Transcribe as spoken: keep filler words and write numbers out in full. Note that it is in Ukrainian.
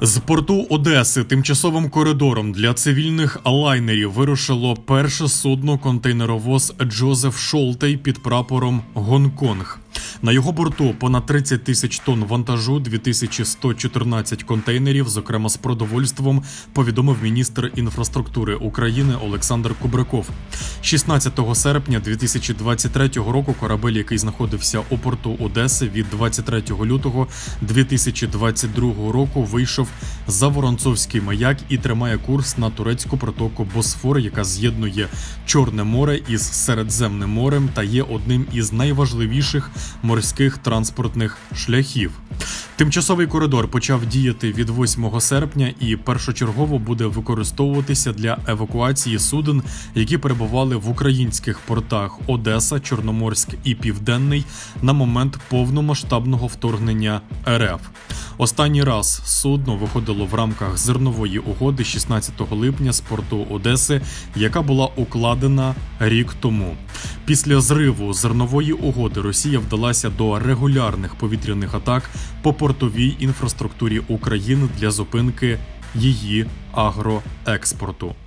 З порту Одеси тимчасовим коридором для цивільних лайнерів вирушило перше судно-контейнеровоз «Джозеф Шолтей» під прапором «Гонконг». На його борту понад тридцять тисяч тонн вантажу, дві тисячі сто чотирнадцять контейнерів, зокрема з продовольством, повідомив міністр інфраструктури України Олександр Кубраков. шістнадцятого серпня дві тисячі двадцять третього року корабель, який знаходився у порту Одеси, від двадцять третього лютого дві тисячі двадцять другого року вийшов за Воронцовський маяк і тримає курс на турецьку протоку Босфор, яка з'єднує Чорне море із Середземним морем та є одним із найважливіших морських транспортних шляхів. Тимчасовий коридор почав діяти від восьмого серпня і першочергово буде використовуватися для евакуації суден, які перебували в українських портах Одеса, Чорноморськ і Південний на момент повномасштабного вторгнення РФ. Останній раз судно виходило в рамках зернової угоди шістнадцятого липня з порту Одеси, яка була укладена рік тому. Після зриву зернової угоди Росія вдалася до регулярних повітряних атак по портовій інфраструктурі України для зупинки її агроекспорту.